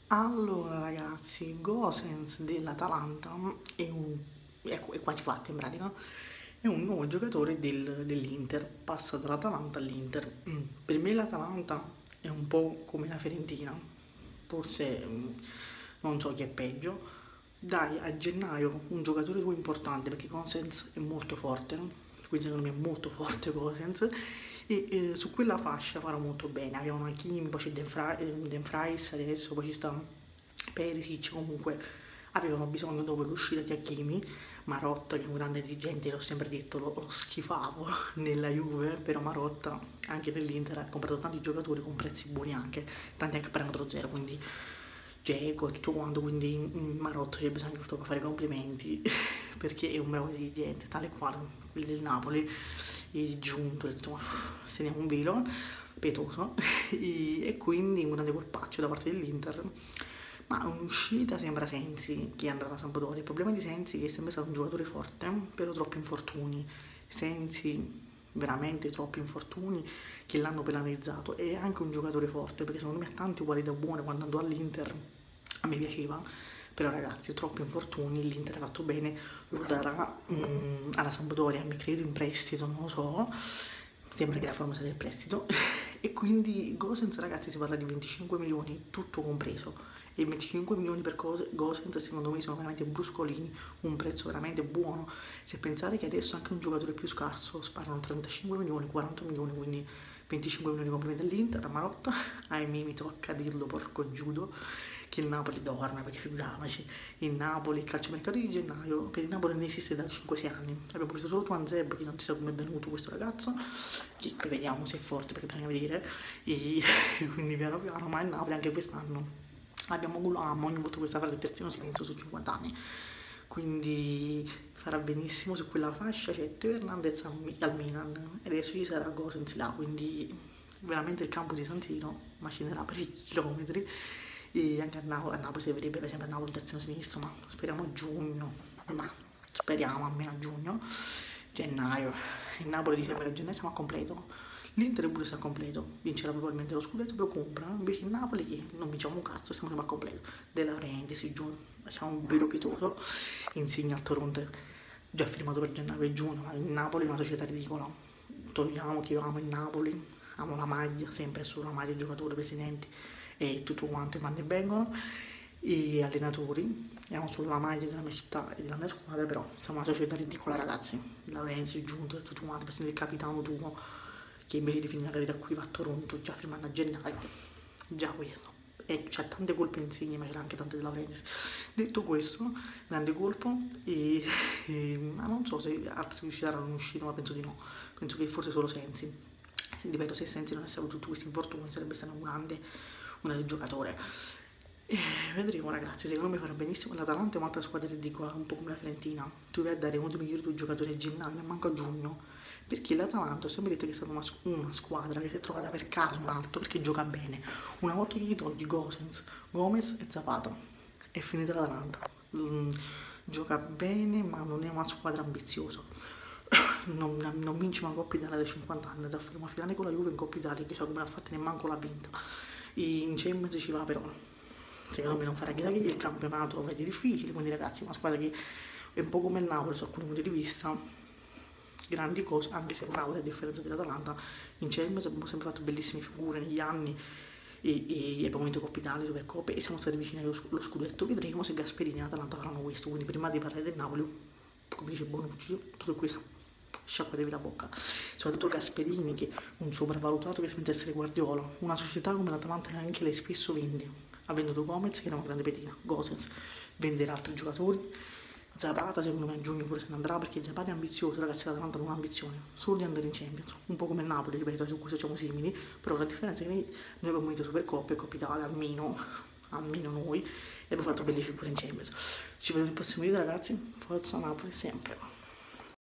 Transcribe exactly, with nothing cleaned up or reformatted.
Allora ragazzi, Gosens dell'Atalanta è, un, è, è quasi fatto in pratica, è un nuovo giocatore del- dell'Inter, passa dall'Atalanta all'Inter. Mm, Per me l'Atalanta è un po' come la Fiorentina, forse mm, non so chi è peggio. Dai a gennaio un giocatore tuo importante perché Gosens è molto forte, no? Quindi secondo me è molto forte Gosens e eh, su quella fascia farà molto bene. Avevano Hakimi, poi c'è Denfrais adesso, poi ci sta Perisic, comunque avevano bisogno dopo l'uscita di Hakimi. Marotta, che è un grande dirigente, l'ho sempre detto, lo, lo schifavo nella Juve, però Marotta anche nell'Inter ha comprato tanti giocatori con prezzi buoni anche, tanti anche a parametro zero, quindi Dzeko e tutto quanto, quindi mm, Marotta c'è bisogno di fare complimenti perché è un bravo dirigente, tale quale quelli del Napoli, e giunto, ho detto, se ne è un velo pietoso e, e quindi un grande colpaccio da parte dell'Inter. Ma un'uscita sembra Sensi che andrà alla Sampdoria. Il problema di Sensi è che è sempre stato un giocatore forte, però troppi infortuni. Sensi veramente troppi infortuni che l'hanno penalizzato. È anche un giocatore forte perché secondo me ha tante qualità buone. Quando andò all'Inter a me piaceva, però ragazzi troppi infortuni, l'Inter ha fatto bene, lo darà mm, alla Sampdoria, mi credo in prestito, non lo so, sembra che la forma sia del prestito e quindi Gosens ragazzi si parla di venticinque milioni tutto compreso e venticinque milioni per Gosens secondo me sono veramente bruscolini, un prezzo veramente buono. Se pensate che adesso anche un giocatore più scarso sparano trentacinque milioni, quaranta milioni, quindi venticinque milioni complimenti all'Inter, a Marotta, ahimè mi tocca dirlo porco giudo, che il Napoli dorme, perché figuriamoci, il Napoli, il calciomercato di gennaio, per il Napoli non esiste da cinque sei anni, abbiamo preso solo Tuanzeb, che non si sa come è venuto questo ragazzo, che poi vediamo se è forte perché bisogna vedere, e quindi piano piano, ma il Napoli anche quest'anno abbiamo Gulam, ogni volta questa frase terzino sinistro su cinquanta anni, quindi farà benissimo su quella fascia. C'è Teo Hernandez al Milan e adesso ci sarà Gosens là, quindi veramente il campo di San Siro macinerà parecchi chilometri e anche a Napoli, a Napoli si vedrebbe per esempio a Napoli terzino sinistro, ma speriamo a giugno, ma speriamo almeno a giugno, gennaio, il Napoli dicembre e gennaio siamo a completo. L'Inter pure sta a completo, vincerà probabilmente lo scudetto, lo compra, invece il Napoli che non vinciamo un cazzo, siamo sempre a completo. De Laurentiis, giù, facciamo un velo pietoso, Insigne al Toronto, già firmato per gennaio e giugno, ma il Napoli è una società ridicola, togliamo chi ama il Napoli, amo la maglia, sempre solo la maglia, giocatori, presidenti e tutto quanto vanno e vengono, e allenatori, amo solo la maglia della mia città e della mia squadra, però siamo una società ridicola ragazzi, Laurentiis, giunto e tutto quanto, per il capitano tuo, che invece di finire la carriera qui va a Toronto già firmando a gennaio, già questo, e c'ha tante colpe Insigne ma c'era anche tante della Laurentiis. Detto questo, grande colpo e, e ma non so se altri riusciranno uscire, ma penso di no, penso che forse solo Sensi, ripeto, se Sensi non avesse avuto tutti questi infortuni sarebbe stato un grande, un grande giocatore. E vedremo ragazzi, secondo me farà benissimo. L'Atalanta è un'altra squadra ridicola, un po' come la Fiorentina, tu vai a dare uno dei migliori due giocatori a gennaio e manco a giugno, perché l'Atalanta ho sempre detto che è stata una, una squadra che si è trovata per caso in alto perché gioca bene. Una volta che gli togli Gosens, Gomez e Zapata è finita l'Atalanta. Mm, gioca bene ma non è una squadra ambiziosa. Non, non vince una Coppa Italia da cinquanta anni, da fare una finale con la Juve in Coppa Italia che so come l'ha fatta neanche l'ha vinta. In Champions ci va però, secondo me non farà chissà che il campionato lo vede difficile, quindi ragazzi è una squadra che è un po' come il Napoli su alcuni punti di vista, grandi cose, anche se il Napoli a differenza dell'Atalanta in Champions abbiamo sempre fatto bellissime figure negli anni e, e abbiamo vinto Coppa Italia, Supercoppe e siamo stati vicini allo scudetto. Vedremo se Gasperini e Atalanta faranno questo, quindi prima di parlare del Napoli, come dice Bonucci, tutto questo sciacquatevi la bocca, soprattutto Gasperini che è un sopravvalutato che si pensa essere Guardiola, una società come l'Atalanta che anche lei spesso vende, ha venduto Gomez che era una grande pedina, Gosens venderà altri giocatori, Zapata secondo me a giugno pure se ne andrà perché Zapata è ambizioso, ragazzi l'Atalanta non ha ambizione, solo di andare in Champions, un po' come il Napoli, ripeto, su questo siamo simili, però la differenza è che noi, noi abbiamo vinto Supercoppa e Coppa Italia, almeno, almeno noi, e abbiamo fatto belle figure in Champions. Ci vediamo nel prossimo video ragazzi, forza Napoli sempre!